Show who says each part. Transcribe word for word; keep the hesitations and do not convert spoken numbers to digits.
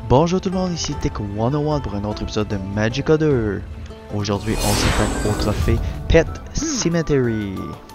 Speaker 1: Bonjour tout le monde, ici Tech cent un pour un autre épisode de Magicka deux. Aujourd'hui, on s'attaque au trophée Pet Cemetery.